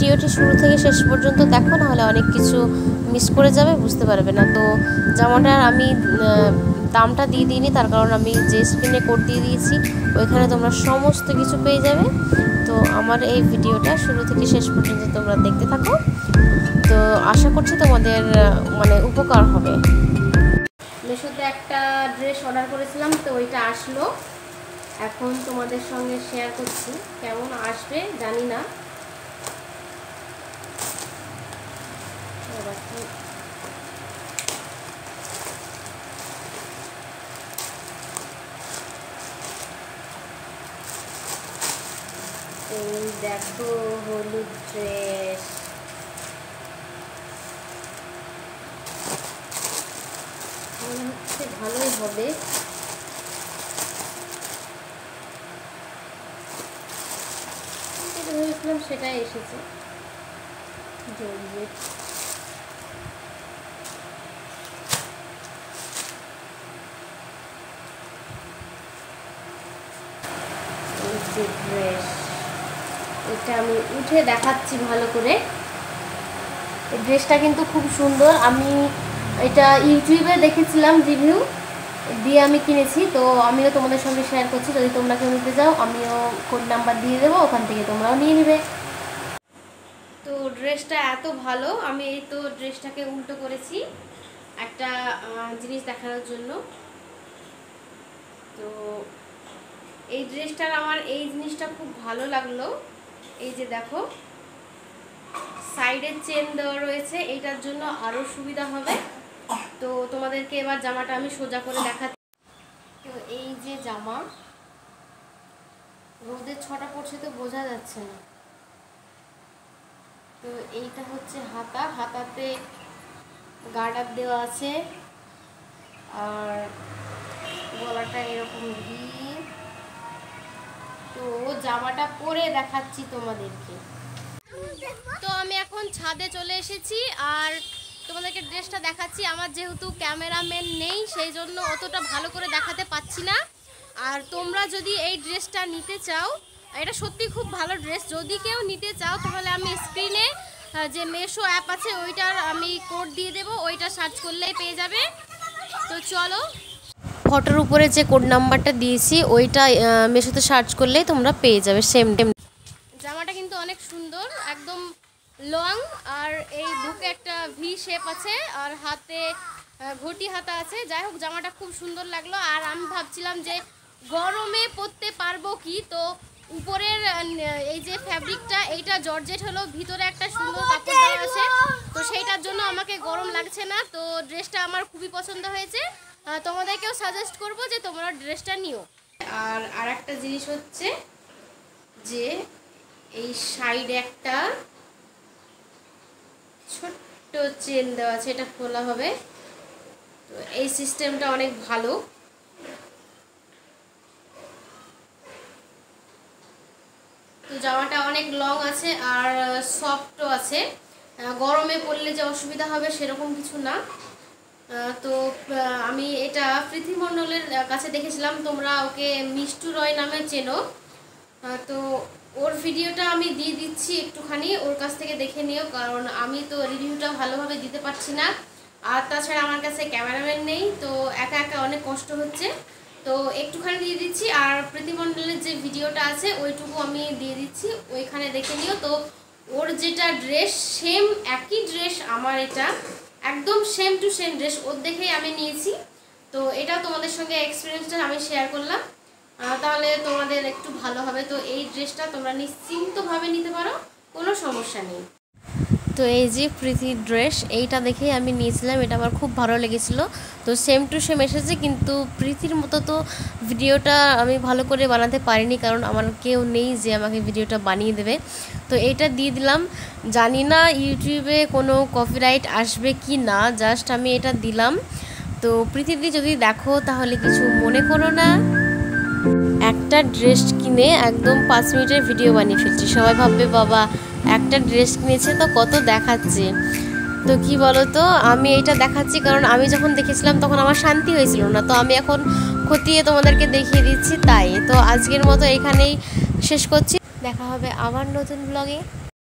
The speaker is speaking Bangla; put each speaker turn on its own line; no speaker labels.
ভিডিওটি শুরু থেকে শেষ পর্যন্ত দেখো, নাহলে অনেক কিছু মিস করে যাবে, বুঝতে পারবে না। তো জামাটার আমি দামটা দিয়ে দিইনি, তার কারণ আমি যে স্ক্রিনে কোড দিয়ে দিয়েছি ওইখানে তোমরা সমস্ত কিছু পেয়ে যাবে। তো আমার এই ভিডিওটা শুরু থেকে শেষ পর্যন্ত তোমরা দেখতে থাকো, তো আশা করছি তোমাদের মানে উপকার হবে। মেশোতে একটা ড্রেস অর্ডার করেছিলাম, তো ওইটা আসলো, এখন তোমাদের সঙ্গে শেয়ার করছি। কেমন আসবে জানি না। এই দেখো হলুদ ড্রেস, মনে হচ্ছে ভালোই হবে। ভেবেছিলাম সেটাই এসেছে। জড়িয়ে ড্রেস, এটা আমি উঠে দেখাচ্ছি ভালো করে। এই ড্রেসটা কিন্তু খুব সুন্দর। আমি এটা ইউটিউবে দেখেছিলাম, রিভিউ দিয়ে আমি কিনেছি, তো আমিও তোমাদের সঙ্গে শেয়ার করছি। যদি তোমরা কেউ নিতে যাও, আমিও কোড নাম্বার দিয়ে দেবো, ওখান থেকে তোমরাও নিয়ে নেবে। তো ড্রেসটা এত ভালো, আমি এই তো ড্রেসটাকে উল্টো করেছি একটা জিনিস দেখানোর জন্য। তো এই ড্রেসটার আমার এই জিনিসটা খুব ভালো লাগলো। এই যে দেখো সাইডে চেন দেওয়া রয়েছে, এইটার জন্য আরও সুবিধা হবে। তো তোমাদেরকে এবার জামাটা আমি সোজা করে দেখাচ্ছি। তো এই যে জামা, রোদের ছটা পড়ছে তো বোঝা যাচ্ছে না। তো এইটা হচ্ছে হাতা, হাতাতে গার্ডার দেওয়া আছে, আর গলাটা এরকম ভি। তো জামাটা পরে দেখাচ্ছি তোমাদেরকে। তো আমি এখন ছাদে চলে এসেছি আর তোমাদেরকে ড্রেসটা দেখাচ্ছি। আমার যেহেতু ক্যামেরাম্যান নেই, সেই জন্য অতটা ভালো করে দেখাতে পাচ্ছি না। আর তোমরা যদি এই ড্রেসটা নিতে চাও, এটা সত্যি খুব ভালো ড্রেস। যদি কেউ নিতে চাও তাহলে আমি স্ক্রিনে যে মেশো অ্যাপ আছে ওইটার আমি কোড দিয়ে দেবো, ওইটা সার্চ করলেই পেয়ে যাবে। তো চলো, ফটোর উপরে যে কোড নাম্বারটা দিয়েছি ওইটা মেশোতে সার্চ করলেই তোমরা পেয়ে যাবে সেম টেম। জামাটা কিন্তু অনেক সুন্দর, একদম লং, আর এই বুকে একটা ভি শেপ আছে, আর হাতে ঘটি হাতা আছে। যাই হোক, জামাটা খুব সুন্দর লাগলো। আর আমি ভাবছিলাম যে গরমে পরতে পারবো কি, তো উপরের এই যে ফ্যাব্রিকটা এইটা জর্জেট হলো, ভিতরে একটা সুন্দর কাপড় দেওয়া আছে, তো সেইটার জন্য আমাকে গরম লাগছে না। তো ড্রেসটা আমার খুবই পছন্দ হয়েছে, তোমাদেরকেও সাজেস্ট করব যে তোমরা ড্রেসটা নিও। আর একটা জিনিস হচ্ছে যে এই সাইডে একটা ছোট্ট চেন দেওয়া আছে, এটা খোলা হবে। তো এই সিস্টেমটা অনেক ভালো। তো জামাটা অনেক লং আছে আর সফটও আছে, গরমে পরলে যে অসুবিধা হবে সেরকম কিছু না। তো আমি এটা পৃথ্বী মণ্ডলের কাছে দেখেছিলাম, তোমরা ওকে মিষ্টু রয় নামে চেনো। তো ওর ভিডিওটা আমি দিয়ে দিচ্ছি, একটুখানি ওর কাছ থেকে দেখে নিও, কারণ আমি তো রিভিউটা ভালোভাবে দিতে পারছি না। আর তাছাড়া আমার কাছে ক্যামেরাম্যান নেই, তো একা একা অনেক কষ্ট হচ্ছে। তো একটুখানি দিয়ে দিচ্ছি, আর পৃথ্বী মণ্ডলের যে ভিডিওটা আছে ওইটুকু আমি দিয়ে দিচ্ছি, ওইখানে দেখে নিও। তো ওর যেটা ড্রেস, সেম একই ড্রেস আমার, এটা একদম সেম টু সেম ড্রেস ওর দেখেই আমি নিয়েছি। তো এটাও তোমাদের সঙ্গে এক্সপিরিয়েন্সটা আমি শেয়ার করলাম, তাহলে তোমাদের একটু ভালো হবে। তো এই ড্রেসটা তোমরা নিশ্চিন্তভাবে নিতে পারো, কোনো সমস্যা নেই। তো এই যে প্রীতির ড্রেস, এইটা দেখেই আমি নিয়েছিলাম, এটা আমার খুব ভালো লেগেছিল। তো সেম টু সেম এসেছে, কিন্তু প্রীতির মতো তো ভিডিওটা আমি ভালো করে বানাতে পারিনি, কারণ আমার কেউ নেই যে আমাকে ভিডিওটা বানিয়ে দেবে। তো এইটা দিয়ে দিলাম, জানি না ইউটিউবে কোনো কপিরাইট আসবে কি না, জাস্ট আমি এটা দিলাম। তো প্রীতিদি যদি দেখো তাহলে কিছু মনে করো না। একটা ড্রেস কিনে একদম 5 মিনিটের ভিডিও বানিয়ে ফেলছি, সবাই ভাববে বাবা একটা ড্রেস কিনেছে তো কত দেখাচ্ছে। তো কি বলো তো, আমি এটা দেখাচ্ছি কারণ আমি যখন দেখেছিলাম তখন আমার শান্তি হয়েছিল না, তো আমি এখন খতিয়ে তোমাদেরকে দেখিয়ে দিচ্ছি তাই। তো আজকের মতো এখানেই শেষ করছি, দেখা হবে আবার নতুন ব্লগে।